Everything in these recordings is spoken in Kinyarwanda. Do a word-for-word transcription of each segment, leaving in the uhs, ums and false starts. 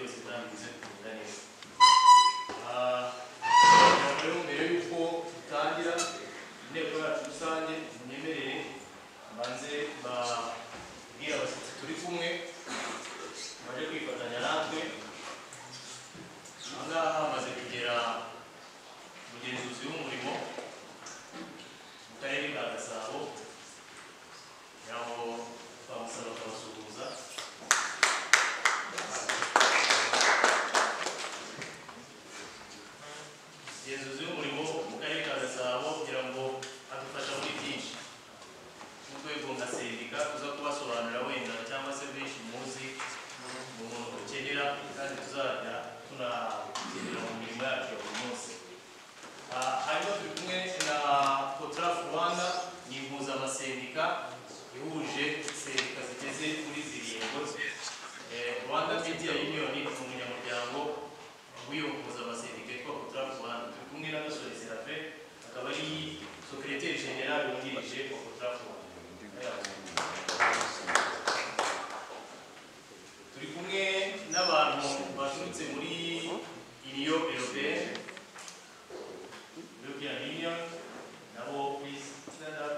byose kandi bize kugenda neza. Rero mbere y'uko dutangira inteko yacu rusange munyemerere mbanze babwira abashyitsi turi kumwe baje kwifatanya natwe. Ahangaha hamaze kugera umugenzuzi w'umurimo mu karere ka Gasabo, yaho twamusaba akabasuhuza. Umugenzuzi w'umurimo mu karere ka Gasabo kugira ngo adufasha muri byinshi mu rwego nka sendika tuza kubasobanurira wenda cyangwa se benshi muzi mu muntu ukenera kandi tuzajya tunakenera mu mirimo yacu ya buri munsi. Hanyuma turi kumwe na Rwanda, ni impuzamasendika ihuje sendika zigeze kuri zirindwi. Rwanda Media Union ni umunyamuryango w'iyo mpuzamasendika yitwa Rwanda. Turi kumwe na Gasore Serafe, akaba ari secrétaire général wungirije wa Rwanda. Turi kumwe n'abantu baturutse muri Union Européenne, European Union, nabo please stand up.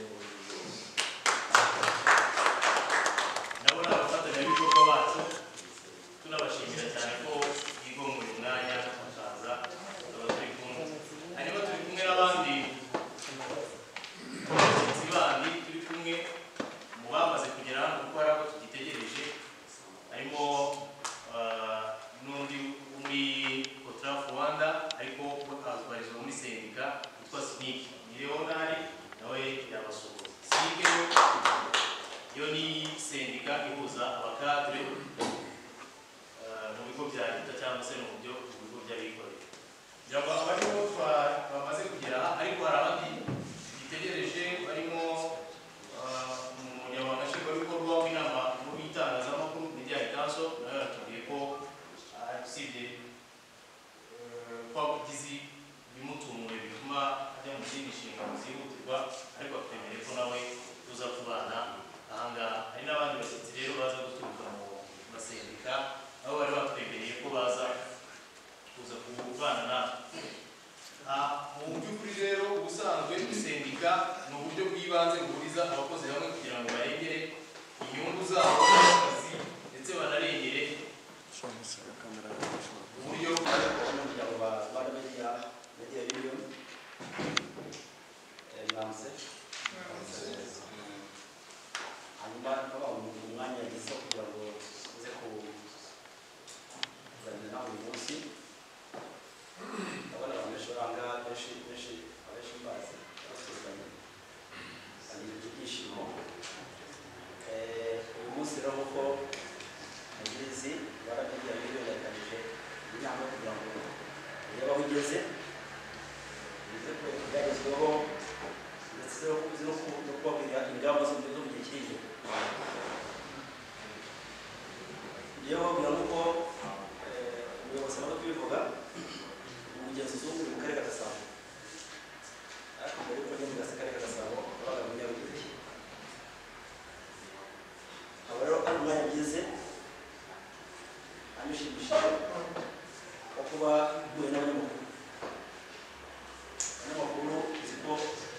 Nabo ni abafatanyabikorwa bacu, tunabashimira cyane ko bigomwe umwanya bakaza tukaba turi kumwe. Hanyuma turi kumwe n'abandi bashyitsi bandi turi kumwe mu bamaze kugera hano kuko hari abo tugitegereje, harimo n'undi muri Rwanda ariko bakazubarizwa muri sendika yitwa Snik. Ni Leonari nawe yabasuhuza. Snik yo ni sendika ihuza abakadre mu bigo bya leta cyangwa se no mu byo bigo by'abikorera. Byaba barimo bamaze kugera ariko hari abandi bitegereje, barimo umunyamabanga nshingwabikorwa w'inama mu itangazamakuru Media Council, nawe yatubwiye ko usibye kwabugizi bimutumure bituma ajya mu zindi nshingano zihutirwa, ariko atemereye ko nawe tuza kubana ahangaha. Hari n'abandi bashyitsi rero baza guturuka mu masendika aho bari batwemereye ko baza kuza kubana natwe. Mu by'ukuri rero ubusanzwe sendika ni uburyo bw'ibanze buhuriza abakozi hamwe kugira ngo barengere inyungu zabo z'akazi ndetse banarengere uburyo bw'umuryango wa Rwanda Media Union. Namse hanyuma nkaba mu mwanya yagize kugira ngo uze kuganira nawe uyu munsi. Abana bamesha banga benshi benshi abenshi bazi basuzanye kandi ibyishimo. Uyu munsi rero uko agize baragiye video yatanije inama kugira ngo yaba ugeze bize ko byagezweho ndetse no kubabwira ingamba zo mu gihe kiri. Iyo babwira uko ubuyobozi bwo kwivuga umugenzuzi wo mu karere ka Gasabo, ariko mbere yuko njya mu karere ka Gasabo abaga mu Nyarugenge. Aba rero ari umwanya yagize anishimishije wo kuba duhuye n'abanyamakuru. Abanyamakuru uzi ko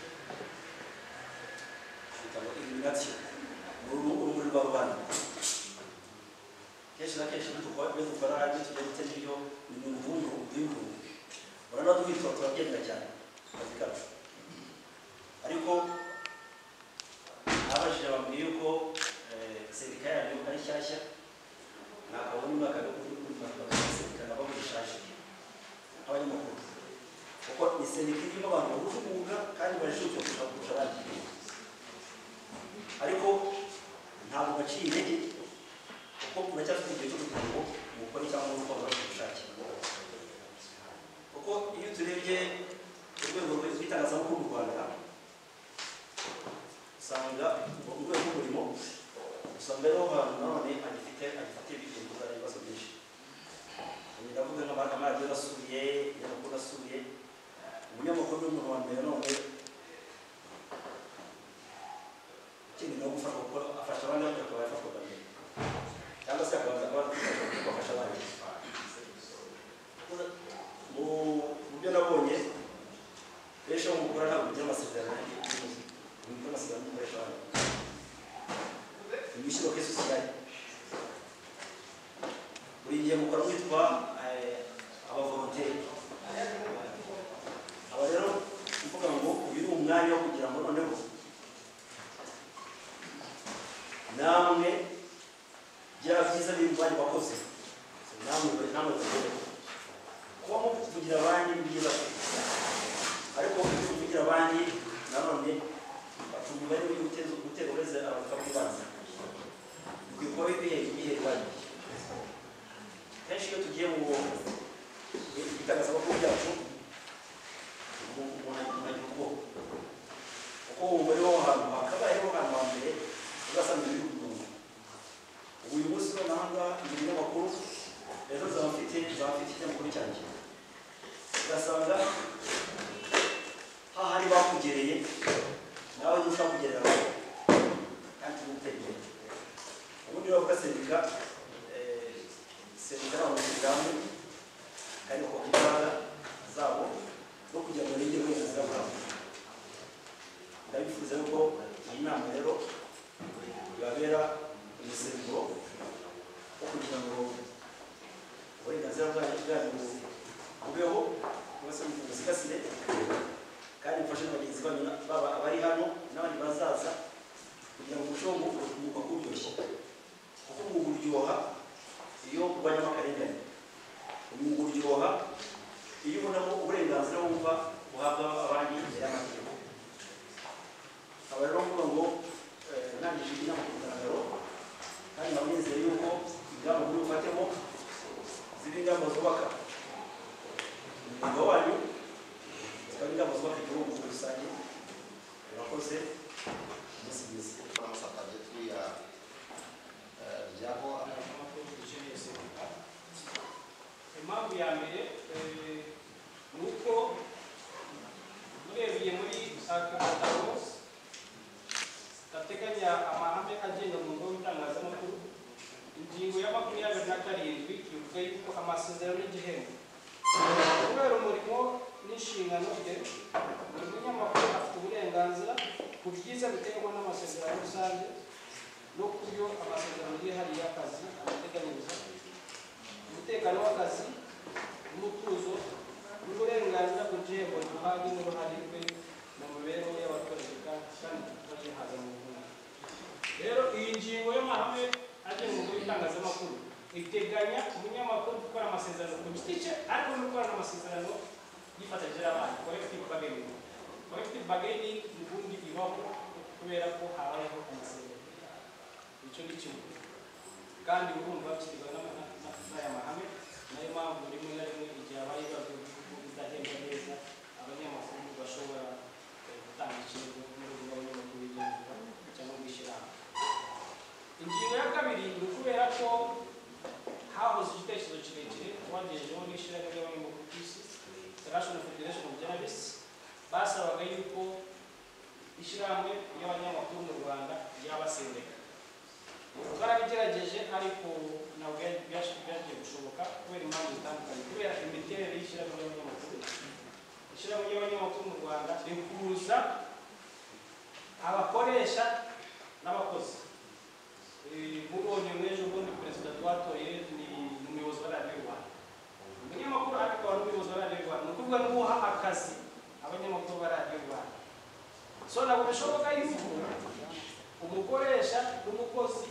bitabo iminatio muri rwa Rwanda kenshi na kenshi dukora ibyo tugiye gutera ibyo ni mu mvundu bw'imvundu. Urabona duhitwa turabyemera cyane akazi kacu, ariko abajije bambwiye yuko sendika yanyu ari nshyashya, nakabona umwaka sendika nabo bishaje abanyamakuru, kuko ni sendika irimo abantu bahuje umwuga kandi bajijutse kurusha abandi, ariko ntabwo baciye intege kuko muracyafite igihe cyo kugira ngo mukore cyangwa mukora ubushake. Kuko iyo turebye urwego rw'itangazamakuru mu Rwanda usanga urwego rw'umurimo usanga ariho hantu nanone agifite agifitiye ibikorwa n'ibibazo byinshi. Ndavuga nk'amaradiyo asubiye, ibinyamakuru asubiye, umunyamakuru n'umuntu wa mbere none ikindi no gufasha gukora afasha abandi bakora yafatwa mbere cyangwa se akabanza kubafasha abandi. buri gihe mukora witwa abavolonteri. Aba rero kuvuga ngo uyu ni umwanya wo kugira ngo noneho namwe bya byiza b'imvanye wakoze namwe namwe kuba muvugira abandi ni byiza, ariko kuvugira abandi nanone batumva ari guteza gutera ureze abakabibanza bikwiye kuba bibihe ibiherwanye. Kenshi iyo tugiye mu itangazamakuru ryacu umuntu agira ubwoba kuko wumva ariho hantu hakabayeho hantu hambere ugasanga biri ku murongo. Uyu munsi nonaha umunyamakuru ejo zaba mfite zaba mfite ikinyamakuru cyanjye ugasanga hahari bakugereye nawe dushaka kugerera abantu kandi tugutera. Ubundi bavuga sendika sendika n'abantu kandi bakora imbaraga zabo no kugira ngo nige uburenganzira bwabo. Ndabifuza yuko iyi nama rero yabera umusemburo wo kugira ngo uburenganzira bwanyu bubeho bose mubusigasire kandi mufashe n'abagenzi banyu baba abari hano n'abandi bazaza kugira ngo umushongo umwuga kuryoshye, kuko umwuga uryoha iyo urwanyamo akarengane. Umwuga uryoha iyo ubonamo uburenganzira wumva uhabwa abandi imbere y'amategeko. Aba rero mvuga ngo ntangije inama ku mugaragaro kandi nabonezeye yuko ingamba muri bufatemo ziri ingamba zubaka umwuga wanyu, zikaba ingamba zubaka igihugu muri rusange. Murakoze, umunsi mwiza. Impamvu ya mbere ni uko murebeye muri aka gatabo gateganya amahame agenga umwuga w'itangazamakuru, ingingo ya makumyabiri na karindwi ivuga yuko amasezerano y'igihembo kubera umurimo n'inshingano bye, buri munyamakuru afite uburenganzira ku byiza biterwa n'amasezerano rusange no ku byo amasezerano yihariye y'akazi abateganyiriza, umutekano w'akazi, umutuzo n'uburenganzira ku gihembo duhabwa n'uruhare rwe mu mibereho y'abakozi kandi tutazihaza mu bukungu. Rero iyi ngingo y'amahame agenga umwuga w'itangazamakuru iteganya umunyamakuru gukora amasezerano ku giti cye ariko no gukorana amasezerano yifatanyije n'abandi, collective bargaining. Collective bargaining ubundi ibaho kubera ko habayeho amasezerano, icyo ni kimwe kandi urumva kigwa n'aya mahame. Nayo mpamvu rimwe na rimwe igihe habaye ibibazo bidahemba neza abanyamakuru bashobora gutanga ikirego n'urubuga abanyamakuru bigenzura cyangwa gushyira hamwe. Ingingo ya kabiri ni ukubera ko habuze igitekerezo kirekire wagejejeho n'ishyirahamwe ry'abanyamakuru ku isi, International Federation of Journalists, basabaga yuko ishyirahamwe ry'abanyamakuru mu Rwanda ryabasendeka. Barabigerageje ariko ntabwo byagiye gushoboka kubera impamvu zitandukanye, kubera imiterere y'ishyirahamwe ry'abanyamakuru. Ishyirahamwe ry'abanyamakuru mu Rwanda rihuza abakoresha n'abakozi. Mubonye n'ejo bundi perezida twatoye ni umuyobozi wa radiyo Rwanda, umunyamakuru ariko wari umuyobozi wa radiyo Rwanda, ni ukuvuga n'uha akazi abanyamakuru ba radiyo Rwanda. So ntabwo bishoboka yuko umukoresha n'umukozi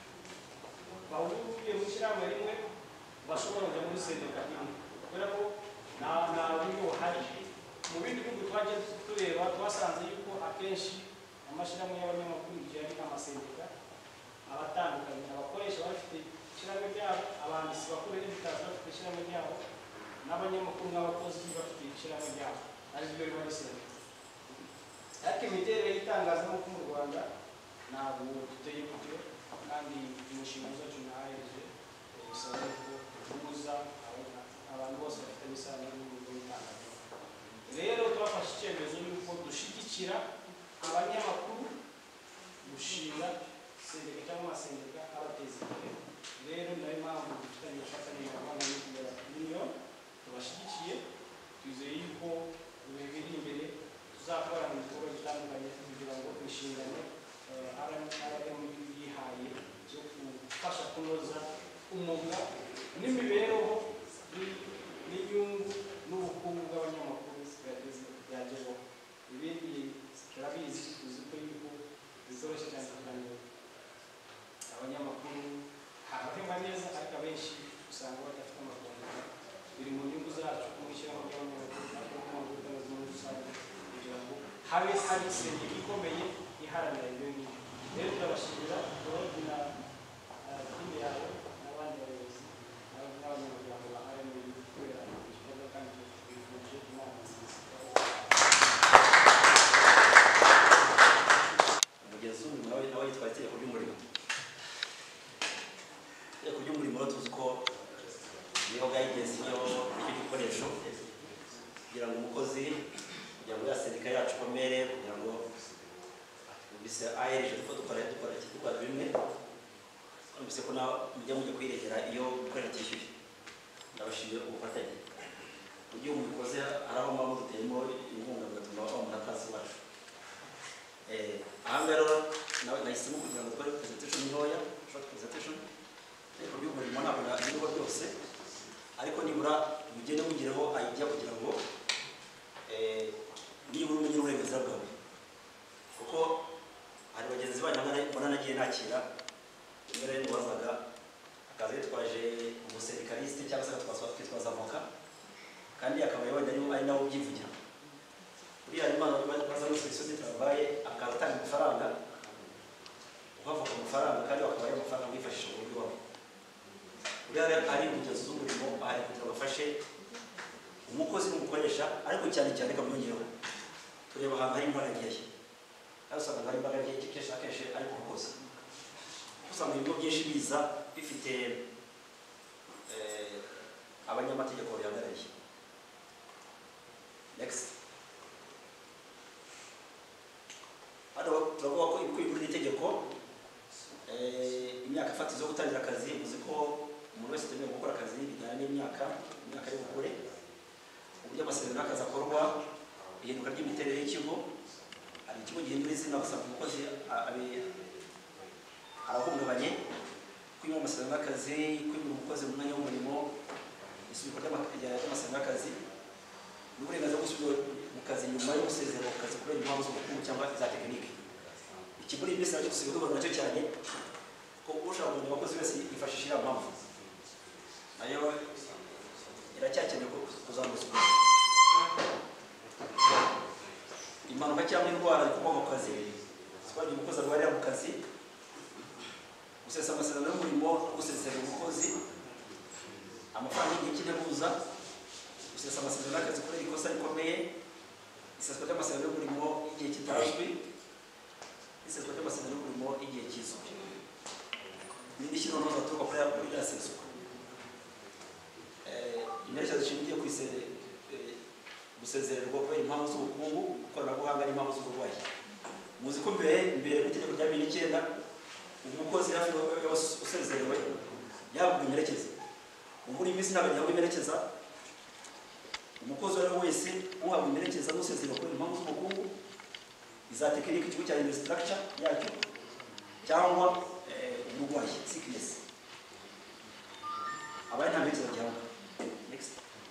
bahuriye mu ishyirahamwe rimwe bashobora kujya muri sendika imwe, kubera ko nta buryo buhari. Mu bindi bihugu twagiye tureba twasanze yuko akenshi amashyirahamwe y'abanyamakuru igihe ari amasendika abatandukanye, abakoresha bafite ishyirahamwe ryabo, abanditsi bakuru n'ibitaro bafite ishyirahamwe ryabo, n'abanyamakuru n'abakozi bafite ishyirahamwe ryabo, ari byo biba bisendika. Ariko imiterere y'itangazamakuru mu Rwanda ntabwo duteye gutyo, kandi imishinga zacu nahereje isaba ko duhuza abantu bose bafite isano n'umwuga w'itangazamakuru. Rero twafashe icyemezo y'uko dushyigikira abanyamakuru gushinga sendika cyangwa amasendika abateza imbere. Rero nayo mpamvu dufitanye ubufatanye na Rwanda Union, tubashyigikiye, twizeye yuko mu bihe biri imbere tuzakorana mu bikorwa bitandukanye kugira ngo inshingano R M yihaye cyo gufasha kunoza umwuga n'imibereho n'inyungu n'ubukungu bw'abanyamakuru byagezeho. Ibindi turabizi, tuzi ko yuko bizoroshye cyane kugira ngo abanyamakuru habahemba neza, ariko abenshi usanga badafite amafaranga. Biri mu nyungu zacu kumwishyiraho ry'abanyamakuru no mu buyobozi muri rusange kugira ngo habe hari isengeri ikomeye iharanira ibyo ngibyo. Rero turabashimira Claude na timu yawe n'abandi bayobozi n'abanyamuryango bahari muri kubera igikorwa kandi twifurije inama nziza. Umugezi umwe nawe nawe yitwa itegeko ry'umurimo. Itegeko ry'umurimo tuzi ko niho guidance niyo icyo gikoresho kugira ngo umukozi kugira ngo ya sendika yacu komere, kugira ngo bise ayereje ko dukora dukora dukora bimwe bise ko na mujya mujya kwiregera iyo gukorera kishyuye. Ndabashimiye ubufatanye ugiye umukoze araho mama duteyemo inkunga bigatuma umuntu akazi wacu. Eh ahanga rero nawe nahisemo kugira ngo dukore presentation ntoya, short presentation ariko by'umurimo ntabwo nabwo byose, ariko nibura mugende mugireho idea kugira ngo eh nibura umenye uburenganzira bwawe, kuko hari bagenzi banyangana mbona nagiye nakira imbere y'uwazaga akaza yitwaje umuserikaliste cyangwa se agatwaza twitwaza avoka, kandi akaba yabonye ari nawe ubyivugira uri ari imana baza muri solution de travail, akaza atanga amafaranga uhavuka amafaranga kandi akaba ari amafaranga wifashisha mu buryo bwawe. Uri ari umugezi w'umurimo ari kugira bafashe umukozi n'umukoresha, ariko cyane cyane kamwongereho tureba ahantu hari imbaragiye usanga hari imbaga nyinshi kenshi akenshi ariko umukozi usanga ibigo byinshi biza bifite abanyamategeko bihagarariye. Next. Hano turavuga ko ibikwiye n'itegeko imyaka fatizo yo gutangira akazi, uzi ko umuntu wese utemerewe gukora akazi bijyana n'imyaka imyaka yo gukore, uburyo amasezerano y'akazi akorwa, ihinduka ry'imiterere y'ikigo. Hari ikigo gihindura izina basanga umukozi arahungabanye, kwimura amasezerano y'akazi, kwimura umukozi mu mwanya w'umurimo, isubikwa ry'amasezerano y'akazi, n'uburenganzira bwo gusubira mu kazi nyuma yo gusezera ku kazi kubera impamvu z'ubukungu cyangwa za tekinike. Ikiguri iminsi nacyo dusigaye duhura nacyo cyane ko ushaka kumenya abakozi wese yifashisha iriya mpamvu, nayo iracyakeneye kuzamura impanuka cyangwa indwara zikomoka ku kazi. Twagiye umukozi arwarira mu kazi, gusesa amasezerano y'umurimo no gusezerera umukozi, amafaranga y'igihe cy'integuza, gusesa amasezerano y'akazi kubera ikosa rikomeye, iseswa ry'amasezerano y'umurimo y'igihe kitazwi, iseswa ry'amasezerano y'umurimo y'igihe kizwi, n'indi shyira ntoza turuka kuri ya seswa. Imperekeza zishingiye ku gusezererwa kubera impamvu z'ubukungu, ikoranabuhanga n'impamvu z'uburwayi. Muzi ko mbere mbere mu itegeko rya bibiri n'icyenda umukozi hafi usezerewe yahabwa imperekeza. Muri iminsi ntabwo yahabwa imperekeza, umukozi wari wese uhabwa imperekeza n'usezerewe kubera impamvu z'ubukungu, iza tekinike ikigo cya infrastructure yacyo cyangwa uburwayi sickness, abaye nta mperekeza gihabwa. Next.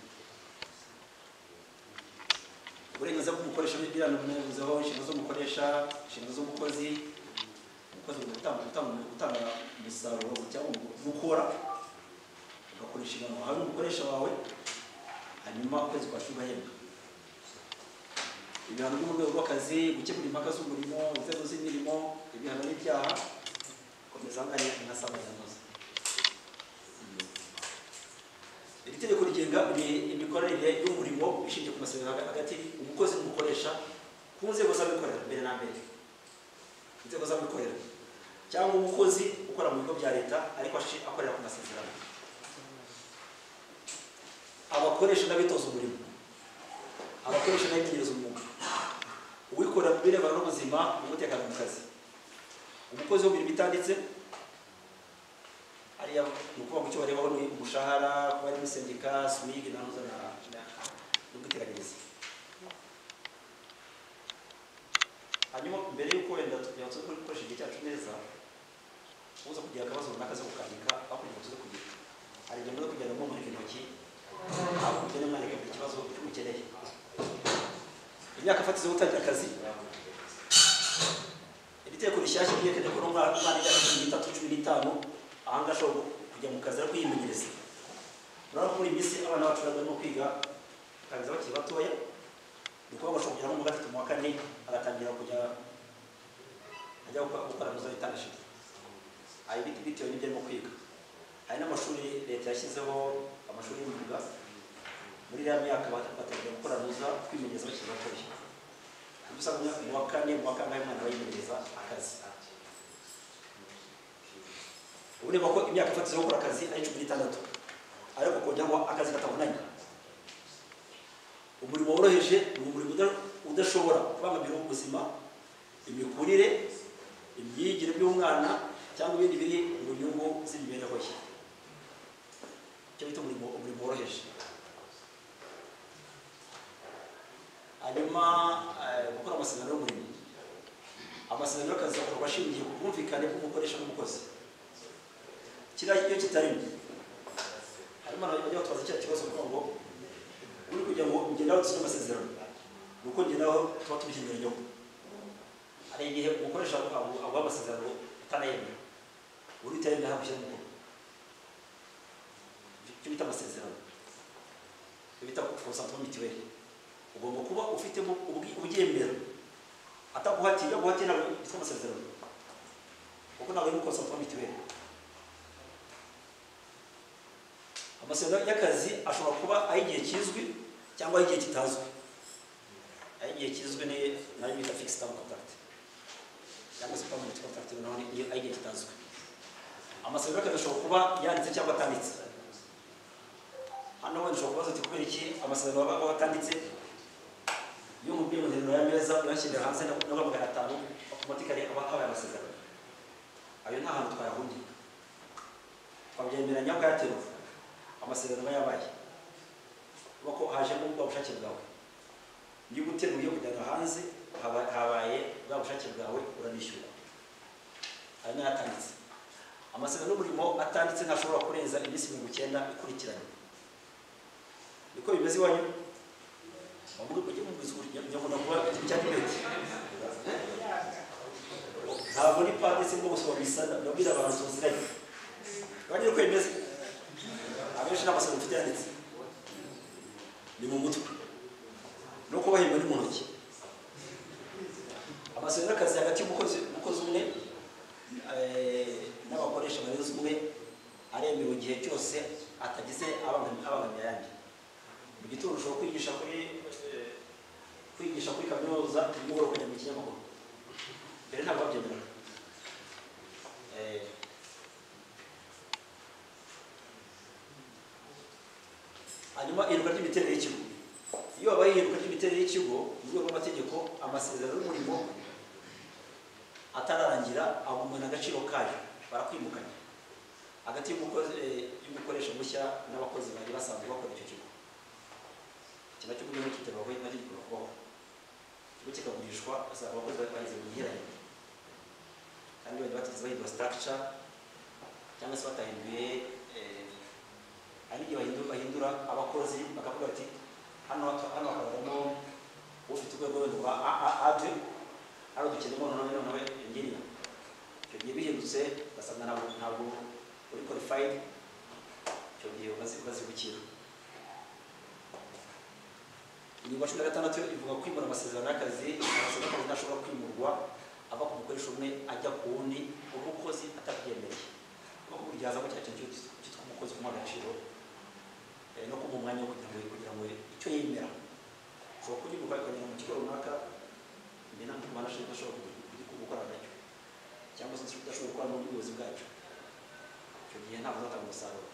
Uburenganzira bw'umukoresha n'ibirano binebuzeho inshingano z'umukoresha, inshingano z'umukozi, umukozi gutanga gutanga umusaruro cyangwa gukora ugakora inshingano wawe n'umukoresha wawe, hanyuma ukwezi kwa cumi ahembwa. Ibihano byo mu rwego rw'akazi, gukemura impaka z'umurimo, inzego z'imirimo, ibihano n'ibyaha, komeza ngari nkasaba zanoze. Iri tegeko rigenga imikorere y'umurimo ishingiye ku masezerano hagati umukozi n'umukoresha ku nzego z'abikorera mbere na mbere, inzego z'abikorera cyangwa umukozi ukora mu bigo bya leta ariko akorera ku masezerano, abakoresha n'abitoza umurimo, abakoresha n'abimenyereza umwuga, uwikorera mu birebana n'ubuzima n'umutekano mu kazi, umukozi wo mu mirimo itanditse ariya nuko mu cyo barebaho ni umushahara, kuba ari sendika, swig na noza na n'ubwiteganyirize. Hanyuma mbere y'uko wenda tubyatse kuri gukoresha igihe cyacu neza, uza kugira akabazo runaka zo gukandika aho kugira ngo tuze kugira hari igihe no kugira imyaka fatizo yo gutangira akazi iri teko rishyashya ryerekana ko n'umwana w'imyaka cumi n'itatu cumi n'itanu ahanga ashobora kujya mu kazi ariko yimenyereza. Urabona ko muri iyi minsi abana bacu barimo kwiga bakaza bakiri batoya, ni ukuvuga bashobora kugera mu wa gatatu mu wa kane agatangira kujya ajya gukora muzo itandashije. Ayo biti bitewe n'ibyo arimo kwiga. Hari n'amashuri leta yashyizeho amashuri y'imyuga muri iriya myaka batangira gukora nuza kwimenyereza bakiri batoya. Usanga mu wa kane mu wa kangahe umwana bayimenyereza akazi. Ubu niba ko imyaka fatizo yo gukora akazi ari cumi n'itandatu, ariko kongera ngo akazi katavunanye. Umurimo woroheje ni umurimo udashobora kubangamira ubuzima, imikurire, imyigire by'umwana cyangwa ibindi biri mu nyungu z'imibereho ye. Icyo bita umurimo umurimo woroheje. Hanyuma gukora amasezerano y'umurimo. Amasezerano y'akazi akorwa ashingiye ku bwumvikane bw'umukoresha n'umukozi. Kiriya iyo kitarimo, harimo abantu bajya batwaza cya kibazo kugira ngo uri kugira ngo ngendaho dusinya amasezerano, ni uko ngendaho tuba tubishingiranyeho. Hari igihe umukoresha aguha amasezerano utanayemera, uri utayemera ntabwo ushyira umukono. Icyo bita amasezerano, icyo bita consentement mutuel. Ugomba kuba ufitemo ubyemera, ataguhatiye iyo guhatiye ntabwo bitwa amasezerano, kuko ntabwo ari consentement mutuel. Amasezerano y'akazi ashobora kuba ay'igihe kizwi cyangwa ay'igihe kitazwi. Ay'igihe kizwi ni nayo bita fixed term contract cyangwa se permanent contract, naho ni ay'igihe kitazwi. Amasezerano y'akazi ashobora kuba yanditse cyangwa atanditse. Hano wenda ushobora kubaza uti kubera iki amasezerano aba atanditse? Iyo umubwiye mu nteruro y'ameza uyashyira hanze n'aba magana atanu automatically aba habaye amasezerano. Ayo nta hantu twayahungira, twabyemeranya ukayaterura, amasezerano yabaye. Kuko hajemo bwa bushake bwawe. Niba uteruye kujyana hanze habaye bwa bushake bwawe uranishyura. Ayo ni atanditse. Amasezerano y'umurimo atanditse ntashobora kurenza iminsi mirongo icyenda ikurikiranye. Niko bimeze iwanyu? Bavuga ko mu bizuri nyakunda kuba cyane beti. Ntabwo ni padisi ngo gusoma bisana ndabwira abantu tuziranye. Bari ko bimeze. Abenshi n'amasezerano mfite yanditse ni mu mutwe no kubahemba ni mu ntoki. Amasezerano y'akazi hagati y'umukozi umukozi umwe n'abakoresha barenze umwe aremewe igihe cyose atagize abangamira yandi. Mu gitondo ushobora kwigisha kuri kwigisha kuri kaminuza nimugoroba ukajya mu kinyamakuru. Mbere ntabwo babyemera. Hanyuma ihinduka ry'imiterere y'ikigo. Iyo habaye ihinduka ry'imiterere y'ikigo mu rwego rw'amategeko, amasezerano y'umurimo atararangira agumana agaciro kayo, barakwimukanya hagati y'umukoresha mushya n'abakozi bari basanzwe bakora icyo kigo. Iki nacyo uburyo kitabaho nacyo gikora kubaho. Ikigo kikagurishwa asanga abakozi bahize mu gihirahiro, kandi bari batigeze bahindura structure cyangwa se batahinduye. Hari igihe bahindura abakozi bakavuga bati hano hano hakabamo ufite urwego rwa A A D, hano dukenemo none none engineer. Icyo gihe bihindutse basanga ntabwo ntabwo uri qualified, icyo gihe bazibukira. Ingingo cumi na gatandatu ivuga kwimura amasezerano y'akazi. Amasezerano y'akazi ntashobora kwimurwa ava ku mukoresha umwe ajya ku wundi umukozi atabyemereye. Kuko burya hazamo cya kintu cyitwa umukozi kumuha agaciro no kuba umwanya wo kugira ngo kugira ngo icyo yemera. Ushobora kugibuka ukagenda mu kigo runaka mbere ntabwo umwana ashobora gukora nacyo, cyangwa se udashobora gukora n'ubuyobozi bwacyo. Icyo gihe ntabwo uzatanga umusaruro.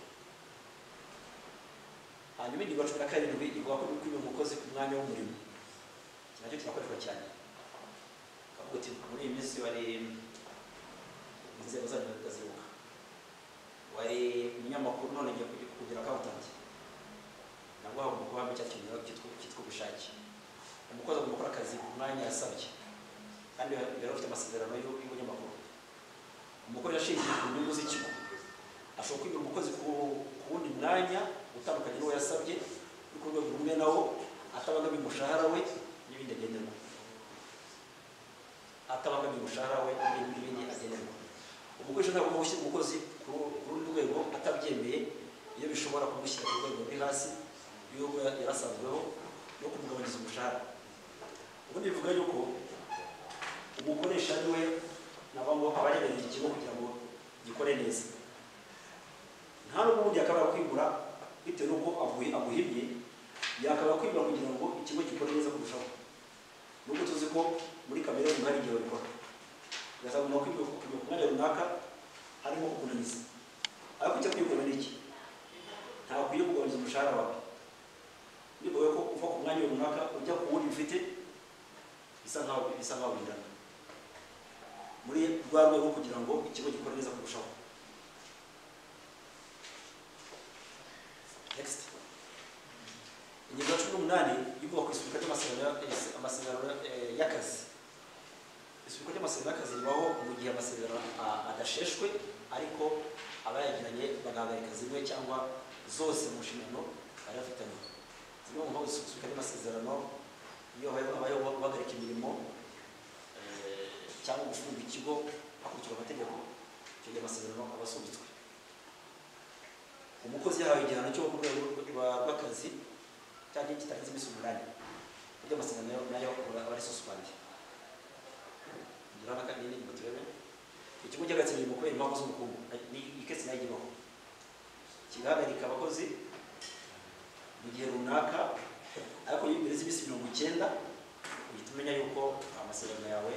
Hanyuma ingingo cumi na karindwi ivuga ko kwimura umukozi ku mwanya w'umurimo. Iki nacyo kirakoreshwa cyane. Kavuga ati muri iyi minsi wari inzego zanyu ndazibuka, wari umunyamakuru none ngiye kugira accountant, nabwo hagomba kuba hamwe cyakintu cyitwa ubushake. Umukozi agomba gukora akazi ku mwanya yasabye, kandi mbere afite amasezerano y'umunyamakuru. Umukozi ashingiye ku nyungu z'ikigo ashobora kwimura umukozi ku wundi mwanya utandukanye n'uwo yasabye, uri ku rwego rumwe nawo atabangamiye umushahara we n'ibindi n'ibindi agenderwa atabangamiye umushahara we n'ibindi agenderwa. Umukoresha ntabwo gushyira umukozi ku rundi rwego atabyemeye iyo bishobora kumushyira ku rwego ruri hasi y'uko yarasanzweho no kumugabanyiriza umushahara. Ubundi bivuga yuko umukoresha niwe nabamo abarebereye ikigo kugira ngo gikore neza. Nta n'ubundi akaba kwigura bitewe n'uko aguhimye, yakaba kwigura kugira ngo ikigo gikore neza kurushaho. Nubwo tuzi ko muri kamere y'umuntu hari igihe babikora, ugasanga kwigura ku mwanya runaka harimo kukunaniza, ariko icyo kwigura ni iki? Ntabwo ukwiye kugabanyiriza umushahara wawe. Nibawe ko uva ku mwanya runaka ujya ku wundi ufite bisa nkaho bisa nkaho bingana muri rwa rwego kugira ngo ikigo gikore neza kurushaho. Next, ingingo ya cumi n'umunani ivuga ku isubika ry'amasezerano y'akazi. Isubika ry'amasezerano y'akazi ribaho mu gihe amasezerano adasheshwe ariko abayagiranye bagahagarika zimwe cyangwa zose mu nshingano bari bafitanye. Zimwe mu mpamvu z'isubika ry'amasezerano iyo habayeho guhagarika imirimo cyangwa gufunga ikigo hakurikijwe amategeko, icyo gihe amasezerano aba asubitswe. Umukozi yahawe igihano cyo ku rwego rw'akazi cyangwa kitarenze iminsi umunani, buryo amasezerano nayo aba ari suspended. Ndabona kandi n'ingingo turebe ikigo cy'agatsindwa imirimo kubera impamvu z'ubukungu, ni ikesi nayo ibaho kigahagarika abakozi mu gihe runaka, ariko iyo imbere z'iminsi mirongo icyenda uhita umenya yuko amasezerano yawe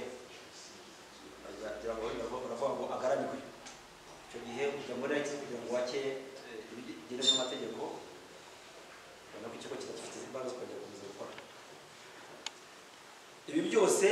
uravuga ngo agaramikwe. Icyo gihe ujya muri leta kugira ngo wake ibigere mu mategeko, ubona ko ikigo kidafite imbaraga zo kongera gukomeza gukora. Ibi byose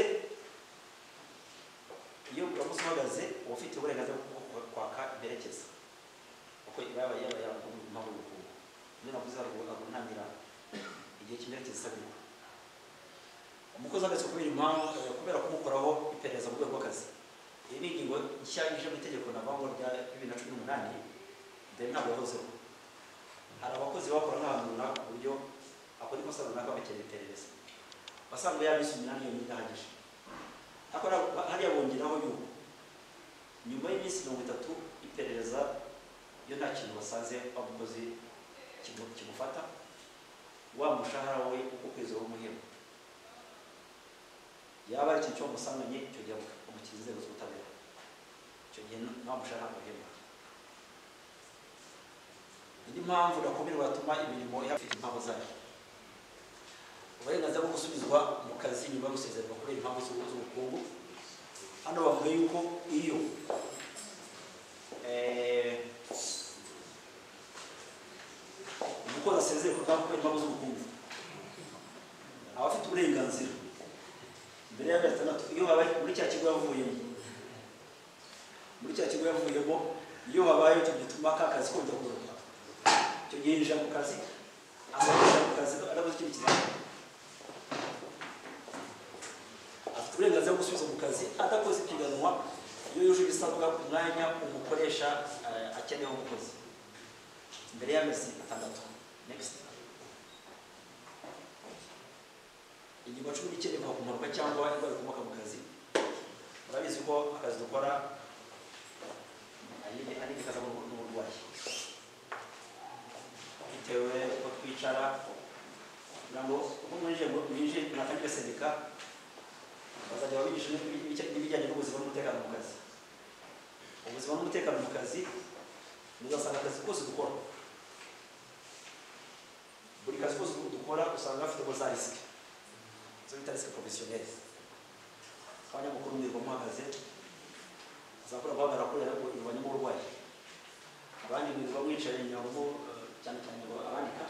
iyo uramutse uhagaze uba ufite uburenganzira bwo kwaka imperekeza, kuko yaba yaba yaba impamvu y'ubukungu. Niyo navuze haruguru ntabwo ntangira igihe cy'imperekeza isabirwa. Umukozi ahagaze kubera impamvu kubera kumukoraho iperereza mu rwego rw'akazi. Iyi ni ingingo nshya ije mu itegeko navango rya bibiri na cumi n'umunani, mbere ntabwo yahozeho. Hari abakozi bakora nk'ahantu runaka ku buryo akora ikosa runaka bakeneye iperereza, basanga yabise umunani yonyine idahagije. Ariko hariya bongeraho yuko nyuma y'iminsi mirongo itatu iperereza iyo nta kintu basanze umukozi kimufata, wa mushahara we uko kwezi w'umuhembo yaba ari ikintu cyo musanganye, icyo gihe umukiriya inzego z'ubutabera, icyo gihe nta mushahara ntaguhemba. Indi mpamvu irakomeye batuma imirimo ihafite impamvu zayo. Uburenganzira bwo gusubizwa mu kazi nyuma yo gusezererwa kubera impamvu z'ubukungu. Hano bavuga yuko iyo umukozi asezererwa kubera impamvu z'ubukungu aba afite uburenganzira mbere ya gatandatu iyo habaye muri cya kigo yavuyemo muri cya kigo yavuyemo iyo habaye icyo gituma ka kazi kongera kugaruka, icyo gihe yinjira mu kazi azajya mu kazi arabuze ikindi kintu, afite uburenganzira bwo gusubiza mu kazi adakoze ipiganwa iyo yuje ibisabwa ku mwanya umukoresha akeneyeho umukozi mbere y'amezi atandatu. Next, ingingo cumi n'icyenda ivuga ku mpanuka cyangwa indwara ikomoka mu kazi. Murabizi ko akazi dukora ari ikaza n'uburwayi bitewe ko twicara kugira ngo uko mwinjiye mwinjiye munatangire sendika bazajya babigisha n'ibijyanye n'ubuzima n'umutekano mu kazi. Ubuzima n'umutekano mu kazi muzasanga akazi kose dukora, buri kazi kose dukora usanga gafite za risike zo bita risike porofesiyoneri. Abanyamakuru mwirwa muhagaze azakora guhagarara kubera ko irwanyamo uburwayi, abandi mwirwa mwicaye inyuma cyane cyane ngo abandika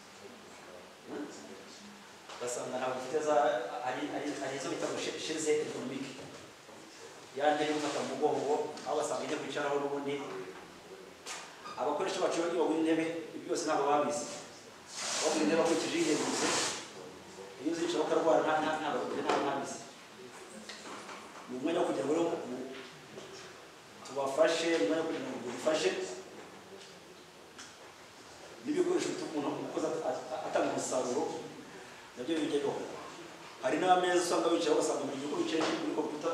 ugasanga ntabwo ufite za hari izo bita sheze ekonomike yandi yo gufata mu mugongo, aho ugasanga ijya kwicaraho n'ubundi abakoresha bacu iyo bagura intebe ibi byose ntabwo babizi. Bagura intebe bakurikije ihenduze, iyo uzicara ukarwara ntabwo babizi. Ni umwanya wo kugira ngo tubafashe, ni umwanya wo kugira ngo dufashe n'ibikoresho bituma umuntu umukozi atanga umusaruro nabyo bijyaho. hari n'ameza usanga wicaye ugasanga mu gihe uko wicaye kuri kompiyuta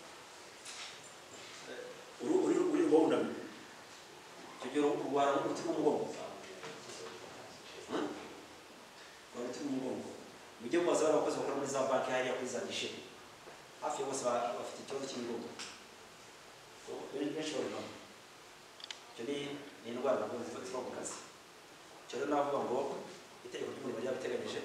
uri uri wunamye icyo gihe urwara n'umuti w'umugongo umuti w'umugongo mujye mubaza bari abakozi bakora muri za banki hariya kuri za gishe hafi ya bose bafite ikibazo cy'imigongo benshi babibamo icyo ni indwara nabwo zifatira mu kazi icyo rero navuga ngo itegeko ry'umurimo ryabiteganyije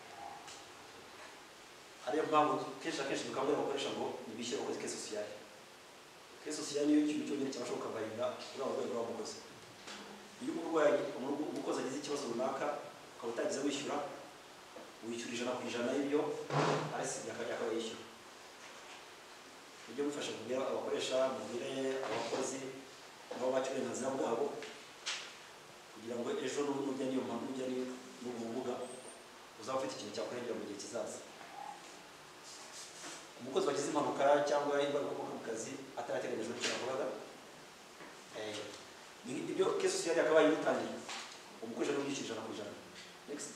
ariyo mpamvu kenshi na kenshi dukangurira abakoresha ngo nibishyire abakozi ke sosiyali ke sosiyali niyo kintu cyonyine cyabasha kukabarinda kuri abo rwego rw'abakozi iyo umurwayi umukozi agize ikibazo runaka ukaba utagize wishyura wishyura ijana ku ijana y'ibyo arasibye akaba yishyura ibyo bifasha kugira abakoresha mubwire abakozi nabo baca uburenganzira bwabo kugira ngo ejo n'ujya n'iyo mpamvu ujya n'ubu buvuga uzaba ufite ikintu cyakurengera mu gihe kizaza umukozi wagize impanuka cyangwa ingaruka mu kazi atarateganyijwe n'icyo navugaga ibyo ke sosiyali akaba yitangiye umukoresha n'ubwishyura ijana ku ijana next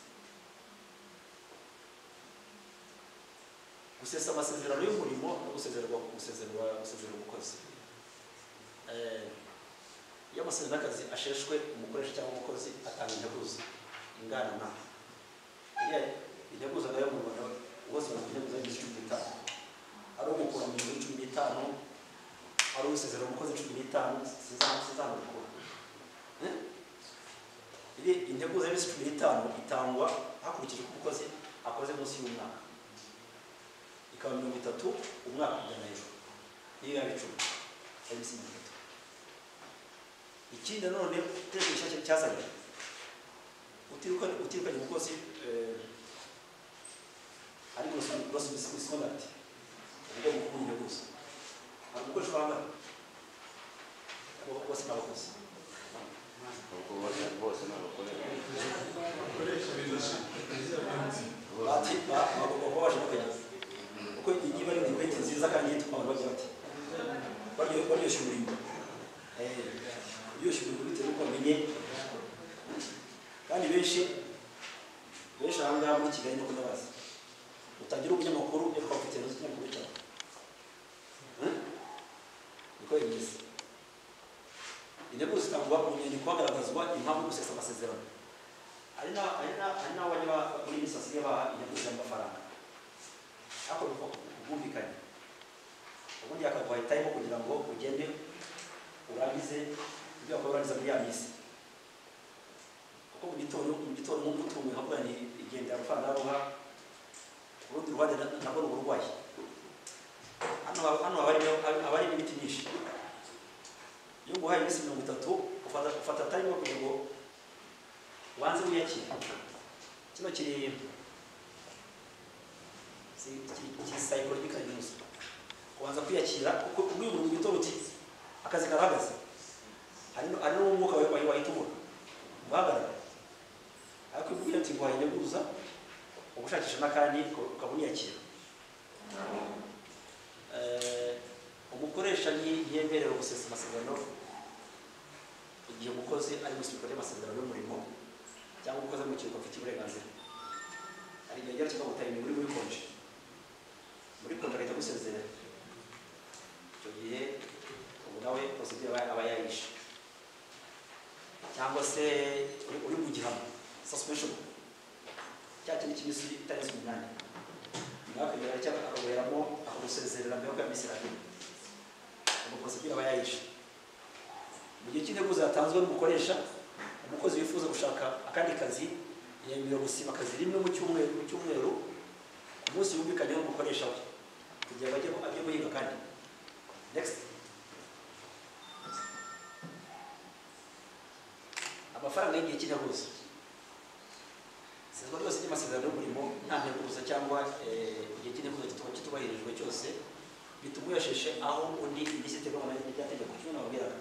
gusesa amasezerano y'umurimo no gusezererwa gusezererwa gusezerera umukozi iyo amasezerano y'akazi asheshwe umukoresha cyangwa umukozi atanga integuza ingana na iriya integuza nayo mu Rwanda bose bafite integuza y'imyaka cumi n'itanu ari umukura mu gihe cumi n'itanu ari usezerera umukozi cumi n'itanu sizana gukora iri integuza y'imyaka cumi n'itanu itangwa hakurikijwe ko umukozi akoze munsi y'umwaka ikaba mirongo itatu umwaka kujyana hejuru niyo yaba icumi cyangwa se mirongo itatu ikindi nanone itegeko rishya cyazanye utirukanye umukozi ari gross misconduct uburyo bwo kubuza integuza hari umukoresha wangana bose ni abakozi bose ni abakozi bagomba kuba baje bakageza kuko igihe bari mu kwezi nziza kandi yitwa abantu bati baryoshye umurimo baryoshye umurimo bitewe n'uko bamenye kandi benshi benshi aha ngaha muri Kigali no kunabaza utagira umunyamakuru yo twafite n'uzi kinyamakuru cyawe niko bimeze intego zitangwa mu nyandiko hagaragazwa impamvu gusesa amasezerano ari n'aho bajya muri misasi y'abaha intego z'amafaranga ako ubumvikanye ubundi akaguha itayimo kugira ngo ugende urangize ibyo wakora urangiza muri ya misi kuko mu gitondo mu gitondo nk'uko utunguye nkavuga ni igendera amafaranga aruha urundi ruhande nabwo ni uburwayi hano haba harimo imiti myinshi iyo nguhaye iminsi mirongo itatu ufata tayimo kugira ngo wanze wiyakire kino kiri psychological news kubanza kwiyakira kuko uyu muntu gitondo uti akazi karahagaze hari ari n'umwuka wawe wahita ubona uhagarara ariko ibyo ati ngo wayineguza ugushakisha n'akandi ukabona iyakira umukoresha ntiyemerewe gusesa amasezerano igihe umukozi ari gusubika amasezerano y'umurimo cyangwa umukozi mu kigo afite uburenganzira hari igihe agera kikaba gutayime muri muri konje muri konje agahita gusezerera icyo gihe ubu nawe procedure aba yayishe cyangwa se uri mu gihano suspension cya kintu cy'imisi itarenze umunani nakagera cyangwa akaguheramo akagusezerera mbere y'uko iminsi irahera ubu procedure aba yayishe mu gihe cy'integuza yatanzwe n'umukoresha umukozi wifuza gushaka akandi kazi yemerewe gusiba akazi rimwe mu cyumweru mu cyumweru ku munsi yumvikanye n'umukoresha we kugira ngo ajye guhiga kandi next amafaranga y'igihe cy'integuza sezwa rwose ry'amasezerano y'umurimo nta nteguza cyangwa igihe cy'integuza kitubahirijwe cyose bituma uyasheshe aho undi iminsi iteganywa n'iryategeko kimwe nababwiraga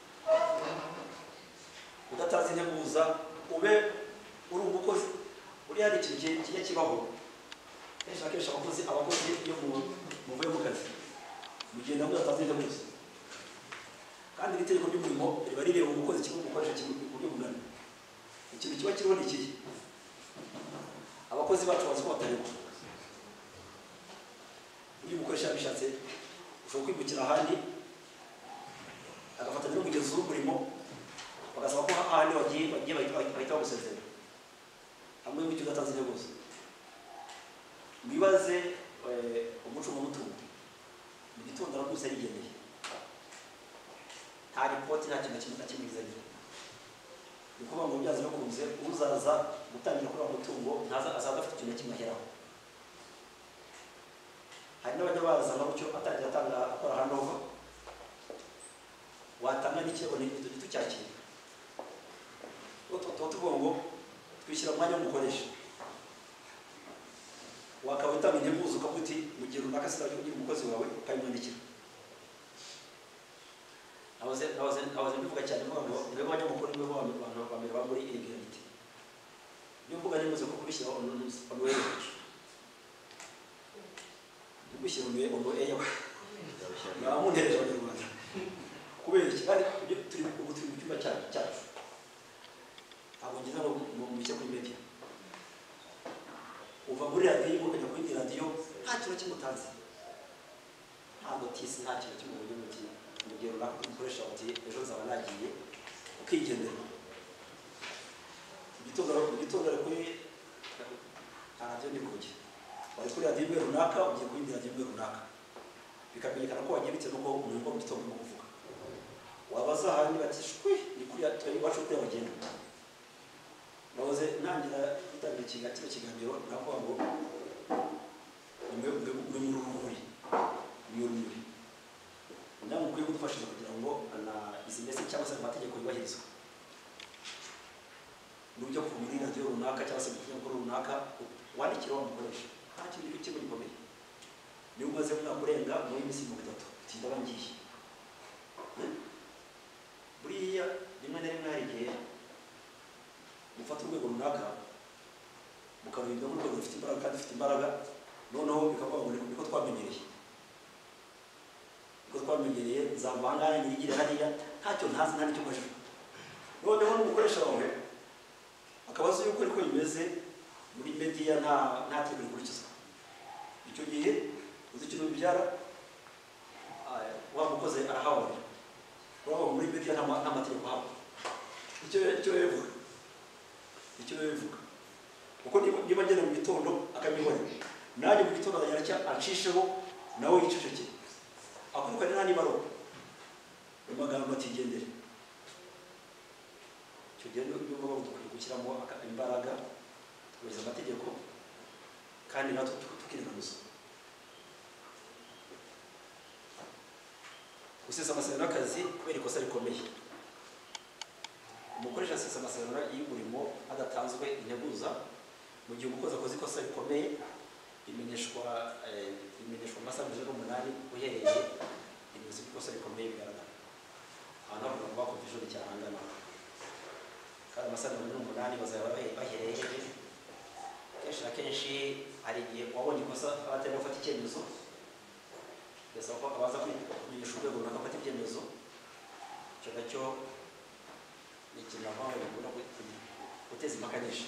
udatazi integuza ube uri umukozi uri hari ikintu kijya kibaho kenshi na kenshi abakozi abakozi iyo muvuye mu kazi mugenda mudatazi integuza kandi iri tegeko ry'umurimo riba rireba umukozi kimwe umukoresha kimwe ku buryo bungana ikintu kiba kiriho ni ikihe abakozi bacu bazi ko bataregwa ibyo umukoresha bishatse ushobora kwimukira ahandi agafatanya n'umugenzi w'umurimo bagasaba ko ahandi bagiye bagiye bahita bagusezera hamwe n'icyo udatanze integuza. Mwibaze umucungamutungo mu gitondo arabyutse yigendeye, nta ripoti nta kintu na kimwe yizanye. Ni ukuvuga ngo byaza bikunze uzaza gutangira kuri uwo mutungo ntaza azaza afite ikintu na kimwe aheraho. Hari n'abajya baza na bucyo atangira atanga akora handover, watanga n'ikirego ntitucyakire. Tuba tuvuga ngo twishyira umwanya w'umukoresha, wakaba utanga integuza ukavuga uti mu gihe runaka sinajya kugira umukozi wawe ukabimwandikira. Abaze mbivuga cyane mvuga ngo niwe banyamakuru niwe bantu ba mbere ba muri irigiraniti. Niyo mvuga nimuze ko kubishyira on way gushyira on way on way yawe namuntereje abanyarwanda kubera iki kandi turi ubu turi mu cyumba cyacu ntabwo ngize ngo mubishye kuri media uva muri radiyo ukajya kuri radiyo nta kintu kimutanze nta notisi nta kintu kimubonye mu gihe mu gihe runaka umukoresha uti ejo nzaba nagiye ukigendera mu gitondo ari kuri nta radiyo ndi kuge wari kuri radiyo imwe runaka ugiye kuri radiyo imwe runaka bikamenyekana ko wagiye bitewe n'uko umuntu wo mu gitondo urimo kuvuga. Wabaza ahandi bati shwi ni kuri iwacu kuri abagenda. Nahoze ntangira gutangira ikiganiro kiganiro navuga ngo nimwe mwe muri urumuri ni urumuri namwe ukwiye kudufasha kugira ngo na izi mbese cyangwa se amategeko yubahirizwe. Nubyo ku muri radiyo runaka cyangwa se mu kinyamakuru runaka wandikira wa mukoresha nta kintu kimwe gikomeye. Niba umaze mwaka urenga muri iminsi mirongo itatu utindaba ngiye buriya rimwe na rimwe hari igihe mufata urwego runaka mukaruhinda nk'urwego rufite imbaraga kandi rufite imbaraga noneho bikavuga ngo niko twamenyereye niko twamenyereye nzava ahangaha nyirigire hariya ntacyo ntazi nta n'icyo mbajijwe. Noneho n'umukoresha wawe akabazo yuko ariko bimeze muri media nta nta tegeko rikurikizwa. Icyo gihe uzi ikintu bibyara wa mukozi arahabona waba muri media nta mategeko haba icyo icyo bivuga icyo bivuga uko niba ngene mu gitondo akamibona nanjye mu gitondo azanyaracya acisheho nawe yiceceke akurukane nta nibaro mu magambo atigendere. Icyo gihe niyo mpamvu dukwiye gushyiramo imbaraga tukubahiriza amategeko kandi natwe tukiringaniza. Gusesa amasezerano y'akazi kubera ikosa rikomeye. Umukoresha asesa amasezerano y'umurimo adatanzwe integuza mu gihe umukozi akoze ikosa rikomeye imenyeshwa imenyeshwa amasaha mirongo ine n'umunani uhereye ibimenyetso by'ikosa rikomeye bigaragara. Aha navuga ngo bakoze ijoro cyahangana kandi amasaha mirongo ine n'umunani bazaba bahereye kenshi na kenshi hari igihe wabonye ikosa abatari gufata icyemezo ndasaba ko abaza kumenyesha urwego runaka afata ibyemezo. Icyo nacyo ni ikintu abantu bakunda guteza impaka nyinshi.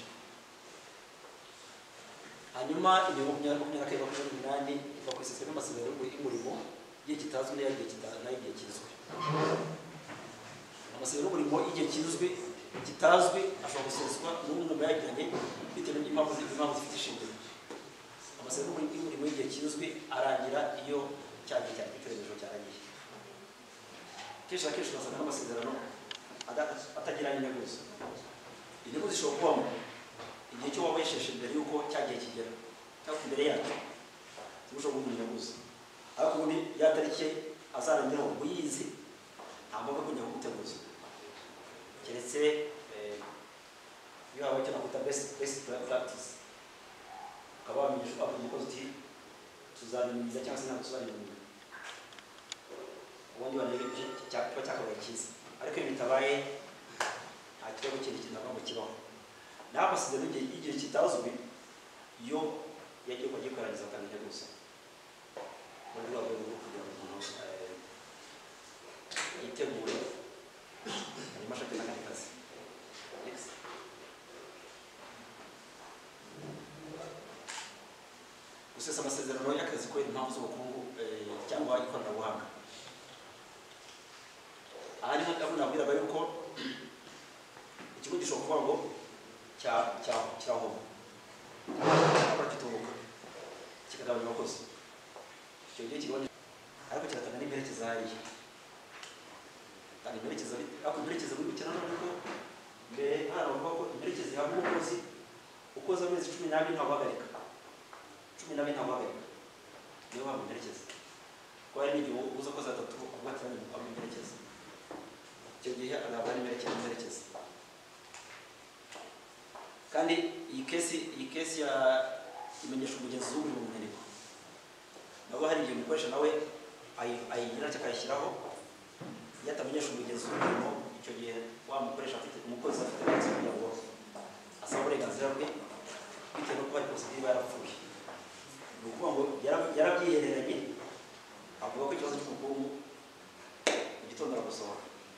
Hanyuma ibihumbi makumyabiri na kane makumyabiri n'umunani iva ku iseseme y'amasezerano y'umurimo igihe kitazwi n'igihe kizwi. Amasezerano y'umurimo igihe kizwi kitazwi ashobora guseswa n'umwe mu bayagiranye bitewe n'impamvu zifite ishingiro. Amasezerano y'umurimo y'igihe kizwi arangira iyo cyagiye cyane icyerekezo cyarangiye. Kenshi na kenshi urasanga n'amasezerano atagiranye integuza. Integuza ishobora kubamo igihe cyo waba wisheshe mbere y'uko cyagiye kigera cyangwa imbere yacyo ushobora guhura integuza, ariko ubundi ya tariki azarangiraho uyizi nta mpamvu yo kujya kuguteguza keretse iyo waba ukeneye kwita best practice ukaba wamenyesha ko umukozi uti tuzabimiriza cyangwa se ntabwo tuzabimiriza ubundi barebe cyaba cyakabaye cyiza. Ariko iyo bitabaye nta kibazo kindi kinava mu kibaho. Naho amasezerano y'igihe kitazwi iyo yagiye kujya kurangiza atanga integuza muri rwa rwego rwo kugira ngo umuntu yitegure hanyuma ashake n'akandi kazi. gusesa amasezerano y'akazi kubera impamvu z'ubukungu cyangwa ikoranabuhanga. Aha niho nabwiraga yuko ikigo gishobora kuvuga ngo kirahomba cyangwa kitunguka kikagabanya abakozi, icyo gihe kigabanya ariko kiratanga n'imperekeza hariya. Kandi imperekeza ariko imperekeza muri bukena n'uko mbere hano bavuga ko imperekeza ihabwa umukozi ukoze amezi cumi n'abiri ntaguhagarika, cumi n'abiri ntaguhagarika niyo mpamvu imperekeza, kuko hari n'igihe uza koza atatu ugatiranya mu imperekeza, icyo gihe agabwa n'imperekeza imperekeza. Kandi iyi kesi iyi kesi ya imenyesha umugenzi w'umurimo mu nyandiko, nabwo hari igihe umukoresha nawe ayigira cyangwa akayishyiraho, iyo atamenyesha umugenzi w'umurimo icyo gihe wa mukoresha afite umukozi afite neza kugira ngo asaba uburenganzira bwe bitewe no kuba ari positivi yarapfuye. Ni ukuvuga ngo yarabyihereranye avuga ko ikibazo cy'ubukungu mu gitondo aragusohora.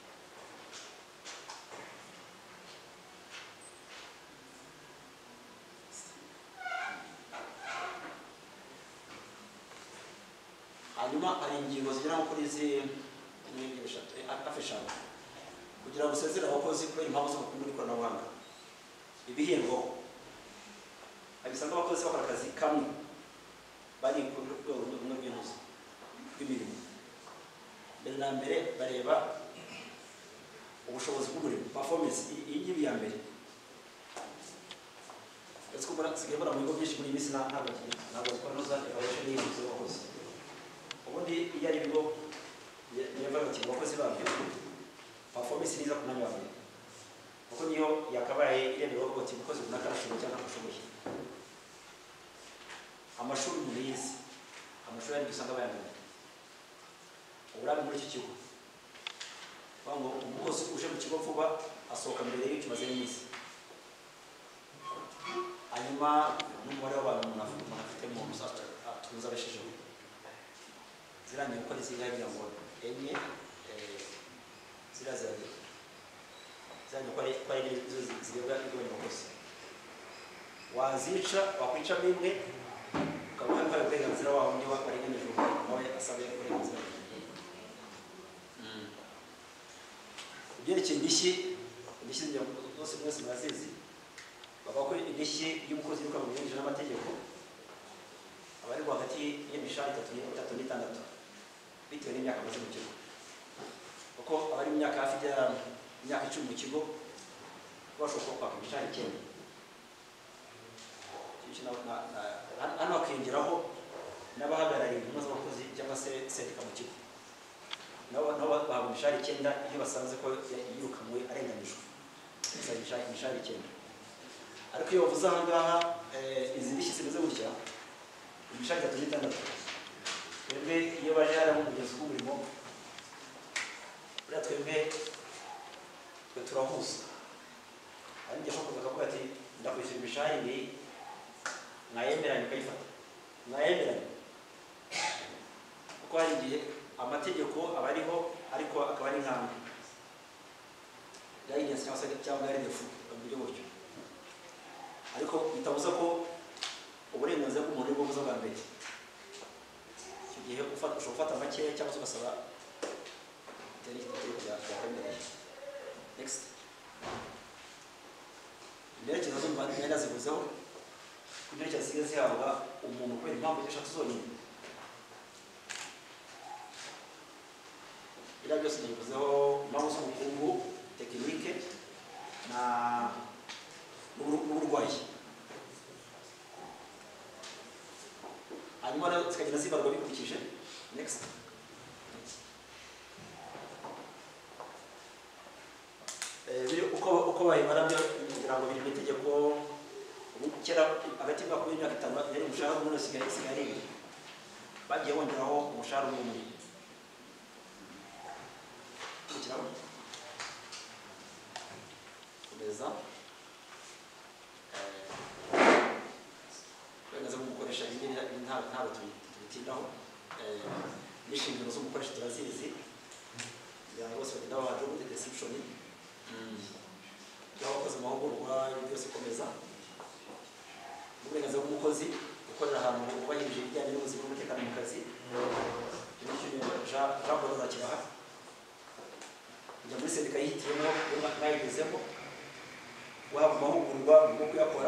Hanyuma hari ingingo zigera kuri izi eshatu kugira ngo usezere abakozi kubera impamvu z'ubukungu n'ikoranabuhanga. Ibihembo abisanga abakozi bakora akazi kamwe bari ku rwego rumwe rw'intuzo rw'imirimo. Mbere na mbere bareba ubushobozi bw'umurimo, performance. Iyi ngiyi ya mbere ndetse ko basigaye bara mu bigo byinshi muri iyi minsi ntabwo ntabwo zikora noza evaluation y'intuzo z'abakozi. Ubundi iyo ari ibigo y'evaluation abakozi babyo performance niza ku mwanya wa mbere, kuko niyo yakabaye ireberwa ko umukozi runaka arashoboye cyangwa ntashoboye. Amashuri mubizi, amashuri ari gusanga bayangana uburambe muri iki kigo, kuvuga ngo umukozi uje mu kigo vuba asohoka mbere y'icyo maze n'iminsi, hanyuma n'umubare w'abantu umuntu afite mu musaza atuza abeshejeho zirangiye gukora izigarira ngo enye ziriya ziragira zirangiye ko ari izo zirebwa igabanya abakozi. Wazica wakwicamo imwe ukaba wambaye uburenganzira wawe undi warenganijwe nawe asaba uburenganzira. Ibyerekeye indishyi, indishyi zose mwese murazizi, bavuga ko indishyi y'umukozi yiruka mu binyuranyije n'amategeko aba ari hagati y'imishahara itatu n'itandatu bitewe n'imyaka amaze mu kigo, kuko abari mu myaka hafi y'imyaka icumi mu kigo bashobora kwaka imishahara icyenda. Hano hakiyongeraho n'abahagarariye intumwa z'abakozi cyangwa se sendika mu kigo, nabo bahabwa imishahara icyenda iyo basanze ko yirukanwe arenganijwe, imishahara icyenda. Ariko iyo bavuze aha ngaha izi ndishyi zimeze gutya imishahara itatu n'itandatu, twebwe iyo baje hariya nk'umugenzi w'umurimo buriya twebwe twe turahuza. Hari igihe ashobora kuza akavuga ati ndakwishyura imishahara ibiri mwayemeranye ukayifata, mwayemeranye, kuko hari igihe amategeko aba ariho ariko akaba ari nk'amwe guidance cyangwa se cyangwa ari defu mu buryo buryo, ariko bitabuza ko uburenganzira bw'umuntu ari bwo buza bwa mbere. Icyo gihe ushobora gufata makeya cyangwa se ugasaba bitewe n'itegeko ryakwemereye. Next, imperekeza zo mu bandi myanya zivuzeho ko imperekeza zisigaye zihabwa umuntu kubera impamvu eshatu zonyine. Iriya byose bivuzeho impamvu z'ubukungu, tekinike na n'uburwayi, hanyuma rero zikagenda zibarwa bikurikije. Next, uko bayibara byo kugira ngo biri mu itegeko. Kera hagati y'imyaka y'imyaka itanu yari umushahara umwe usigaye isigaye ibiri, bagiye bongeraho umushahara umwe. Kurikiraho kumeza uburenganzira bwo gukoresha ibindi ntabwo tubitindaho. N'inshingano zo gukoresha turazizi, kugira ngo bose bagenda babaha job description y'abakoze amahugurwa byose. Komeza uburenganzira bw'umukozi gukorera ahantu bubahirije ibijyanye n'ubuzima n'umutekano mu kazi. Jean Paul Zakibaha kujya muri sendika yihitiyemo mwayigezemo waba amahugurwa mu kuyakora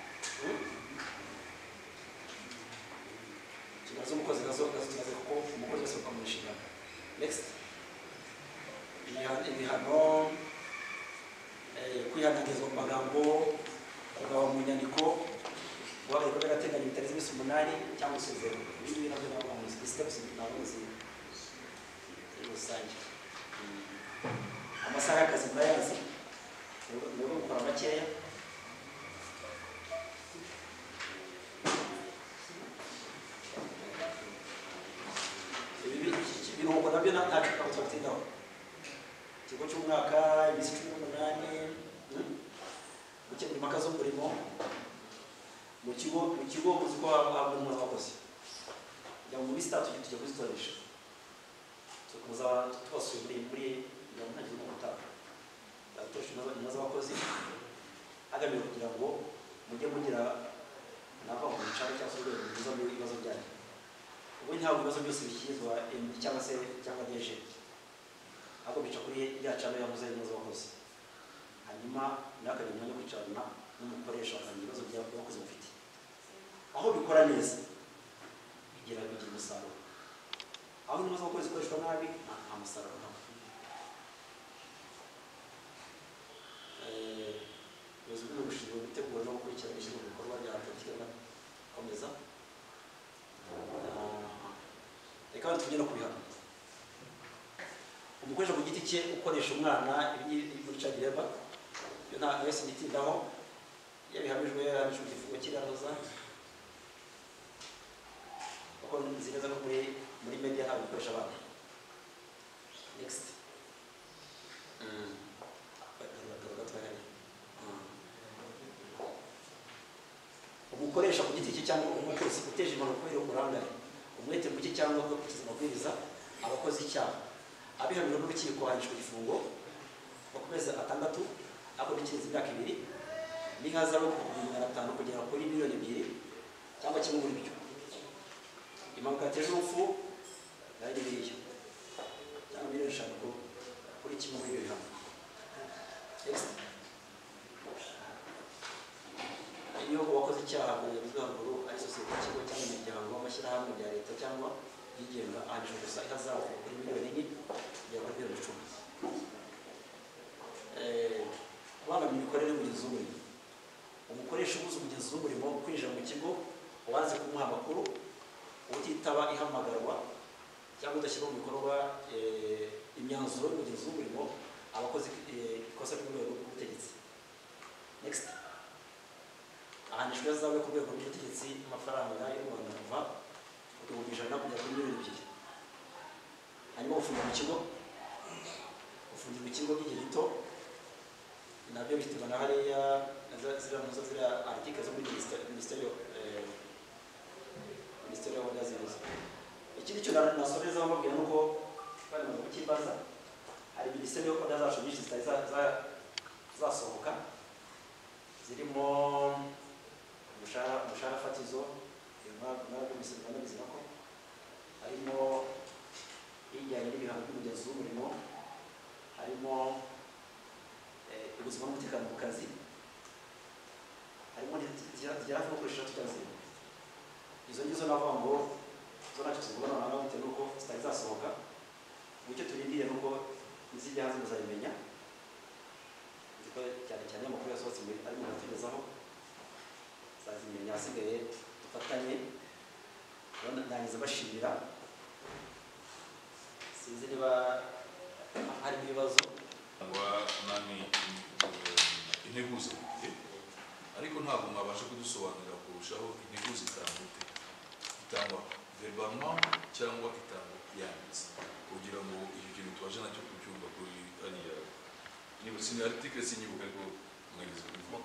kibazo umukozi gazo gazo kibazo kuko umukozi wese ukamushira. Next ibihano kwihanagizwa mu magambo kugawa mu nyandiko wabaye ko barateganya bitari z'imisi umunani cyangwa se zero. Ibi bintu nabyo nabo mu steps nabuzi rusange. Amasaha y'akazi murayazi nibo gukora makeya. Ibiruhuko nabyo ntacyo twatindaho. Ikigo cy'umwaka imisi cumi n'umunani gukemura impaka z'umurimo mu kigo mu kigo uzi ko habwa umuntu wakoze ya mu minsi itatu tujya kuzitoresha tukuza tubasuye muri muri ya ntagire mu gutaka batoshe nazo abakozi agamije kugira ngo mujye mugira nava mu cyaro cyangwa se ibibazo ibibazo byanyu. Ubu ntabwo ibibazo byose bikizwa cyangwa se cyangwa deje ahubwo bica kuri ya cyaro yavuze nazo abakozi hanyuma nakanye umwanya wo kwicarana n'umukoresha akanya ibibazo by'abakozi bafite aho bikora neza bigira bigira umusaruro. Aho nibaza abakozi zikoreshwa nabi nta musaruro nta ubuyobozi bw'ubushinzwe gutegura no gukurikirana ishyirwa mu bikorwa bya politiki komeza. Reka tujye no kubihana. Umukoresha ku giti cye ukoresha umwana muri cagireba yo nta wese gitindaho yabihamijwe yahamijwe igifungo cy'iranuza kuko nzi neza ko muri muri media ntabwo ukoresha abana. Next umukoresha ku giti cye cyangwa umukozi uteje impanuka kubera uburangare umwete muke cyangwa gukurikiza amabwiriza abakozi icyaha abihamijwe n'urukiko ahanishwa igifungo bakomeza atandatu akurikiriza imyaka ibiri n'ihazabu kuva magana atanu kugera kuri miliyoni ebyiri cyangwa kimwe muri byo. Impanuka yateje urupfu nayo ni biriya cyangwa miliyoni eshanu kuri kimwe muri ibyo bihano. Iyo uwakoze icyaha mu yavuzwe haruguru ari sosiyete y'ikigo cyangwa imiryango amashyirahamwe bya leta cyangwa yigenga ahanishwa gusa ihazabu kuri miliyoni enye kugera kuri miliyoni icumi. Kubangamira imikorere y'umugezi w'umurimo. Umukoresha ubuze umugezi w'umurimo kwinjira mu kigo ubanze kumuha amakuru utitaba ihamagarwa cyangwa udashyira mu bikorwa imyanzuro y'umugezi w'umurimo abakoze ikosa ry'urwego rw'ubutegetsi. Next ahanishwa ihazabu ku rwego rw'ubutegetsi amafaranga y'u Rwanda kuva ku bihumbi ijana kugera kuri miliyoni ebyiri. Hanyuma gufunga mu kigo gufungira ikigo by'igihe gito nabyo biterwa na hariya ziriya muzo ziriya article zo muri minisiteri minisiteri y'ubugazibuzi. Ikindi cyo nasoreza bamubwira nuko bari mu kibaza hari minisiteri y'ubugazibuzi zacu nyinshi zitari zasohoka zirimo umushahara umushahara fatizo nabwo misirikana bizima ko harimo ijyanye n'ibihano by'umugezi w'umurimo harimo ubuzima n'umutekano mu kazi harimo zigera hafi gukoresha tukazi. Izo ngizo navuga ngo zo nacyo zigomba noneho bitewe n'uko zitari zasohoka icyo turindiriye nuko nizijya hanze muzabimenya cyane cyane amakuru yasohotse muri ari mu batugezaho zazimenya hasigaye dufatanye ndangiza bashimira. Sinzi niba hari ibibazo nani integuza ariko ntabwo mwabasha kudusobanurira kurushaho integuza itangwa itangwa verbalement cyangwa itangwa yanditse kugira ngo iki kintu twaje nacyo kucyumva kuri ariya niba sini article sinyibuka ariko mwagize kuvuga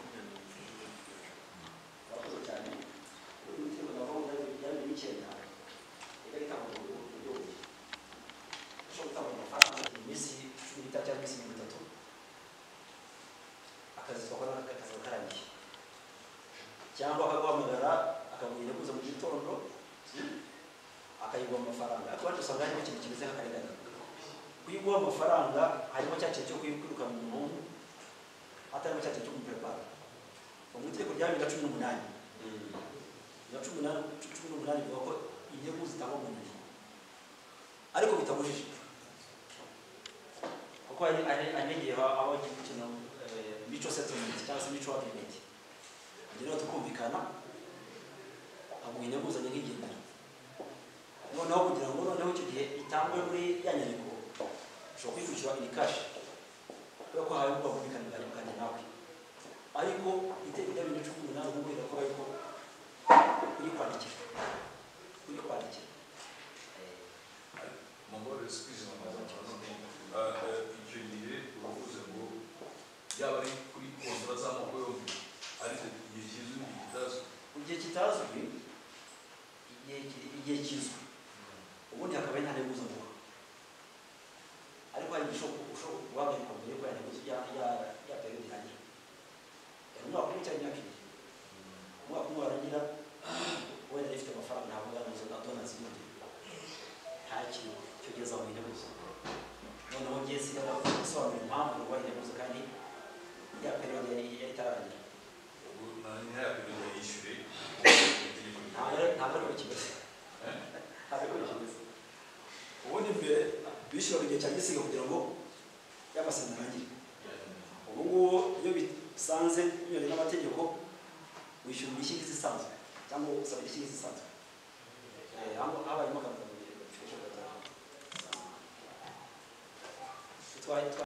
abakoze cyane urugero naho byari bikenda igari kama mu buryo cyo gutanga amafaranga imisi cumi n'itatu cyangwa imisi mirongo itatu akazi twakora akazi karangiye cyangwa akaguhamagara akaguha integuza mu gitondo akayigwa amafaranga, ariko abandi usanga harimo ikintu kimeze nk'akarengane. Kuyiguha amafaranga harimo cya kintu cyo kwiruka mu muntu, atarimo cya kintu cyo kumuprepara. Mu itegeko rya bibiri na cumi n'umunani na cumi n'umunani bivuga ko integuza zitangwa mu nyandiko, ariko bitabujije kuko hari n'igihe aho ikintu mutual settlement cyangwa se mutual agreement, rero tukumvikana aguha integuzanyo nk'igendera, noneho kugira ngo noneho icyo gihe itangwe muri ya nyandiko ushobora kuyikwishyura in cash kubera ko hawe ubwumvikane bwanjye nawe. Ariko itegeko rya bibiri na cumi n'umunani ubu rirakora yuko uri kwandikira uri kwandikira mongore squeeze mu mazina none icyo gihe uvuze ngo yaba ari kuri kontra z'amoko yombi ariko igihe kizwi igihe kitazwi igihe kitazwi igihe kizwi ubundi hakaba nta nteguza ngo ariko hari igishoboka ushobora guhagarika mbere ko yanteguza ya ya ya period irangira umwaka umwe cyangwa imyaka ibiri umwaka umwe warangira wenda ifite amafaranga ntabwo yanazo na dona zibindi nta kintu cyo geza mu integuza. Noneho ngiye sinaba gusobanura impamvu ngo integuza kandi ya period yari itararangira. ubu nani ya period yishyure ntabwo ari ikibazo ntabwo ari ikibazo ubundi mbere bishyura igihe cya gisiga kugira ngo y'amasezerano arangire. Ubu ngubu iyo bisanze binyuranye n'amategeko wishyura indishyi zisanzwe cyangwa usaba indishyi zisanzwe habayemo akantu